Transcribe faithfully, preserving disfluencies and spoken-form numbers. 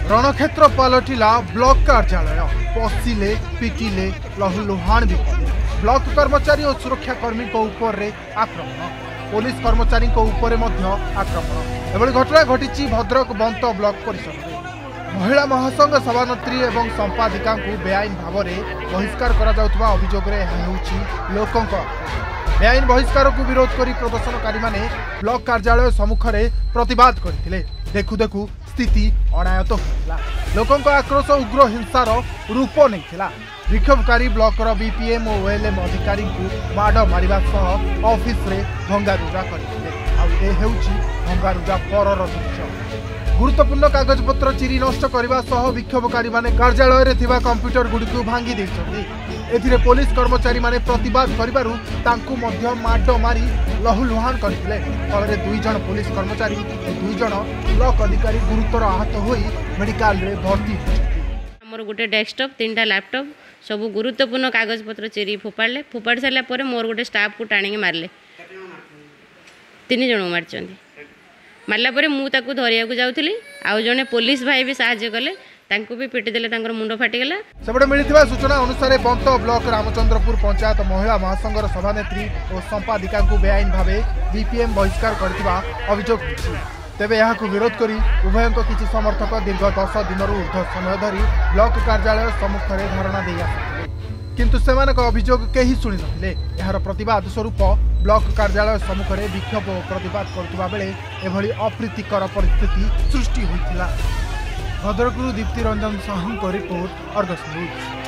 रणक्षेत्र पलटिला block कार्यालय पशिले पिटिले लहुलुहान भी कले ब्लॉक कर्मचारी और सुरक्षाकर्मी उपर आक्रमण पुलिस कर्मचारी उपर आक्रमण एभली घटना घटी भद्रक बंत ब्लॉक परिसर में महिला महासंघ सभानेत्री और संपादिका बेआईन भाव में बहिष्कार करा अभियोग लोकों बेआईन बहिष्कार को विरोध कर प्रदर्शनकारी माने ब्लॉक कार्यालय सम्मुख में प्रतिवाद करते देखु देखु स्थिति अनायत होता लोकों आक्रोश उग्र हिंसार रूप नहीं विक्षोभकारी ब्लॉकर बीपीएम और ओएलएम अधिकारी माड़ मारिबा सह ऑफिस रे भंगारुजा करते भंगारुजा परर दृश्य गुरुत्वपूर्ण कागजपत्र चिरी नष्ट करने सह विक्षोभकारी माने कार्यालय रे थिबा कंप्यूटर गुडी भांगी देइछथि एथिरे पुलिस कर्मचारी माने प्रतिवाद करिबारु तांकु मध्य माड मारी लहुलुहान करथिले फल दुई जन पुलिस कर्मचारी दुई जन ब्लॉक अधिकारी गुरुतर आहत होई मेडिकल रे भर्ती हमर गोटे डेस्कटॉप तीनटा लैपटॉप सब गुरुत्वपूर्ण कागजपत्र चिरी फोपाड़े फोपाड़ी सारा पर मोर गोटे स्टाफ को टाणी मारले तीन जन मारचंदी मारला पर मु ताकू धरिया को जाउथली आउ जने पुलिस भाई भी सहायता कले तांको भी पिटी देले तांकर मुंड फाटिगला सेबडे मिलिथिबा सूचना अनुसार बंत ब्लॉक रामचंद्रपुर पंचायत महिला महासंघर सभानेत्री और संपादिका को बेआईन भावे बीपीएम बहिष्कार करथिबा अभियोग होछि तेबे यहाँ को विरोध करी उभय किसी समर्थक दीर्घ दस दिन ऊर्ध्व समय धरी ब्लॉक कार्यालय सम्मुख में धारणा दे आसुथिले किंतु सेमानक अभियोग केही शुणी नथिले यार प्रतिवाद स्वरूप ब्लॉक कार्यालय सम्मुख में विक्षोभ और प्रतिवाद करुवा बेले एभली अप्रीतिकर परिस्थिति सृष्टि होइथिला। भद्रकରୁ दीप्ति रंजन साहू को रिपोर्ट अर्गस न्यूज।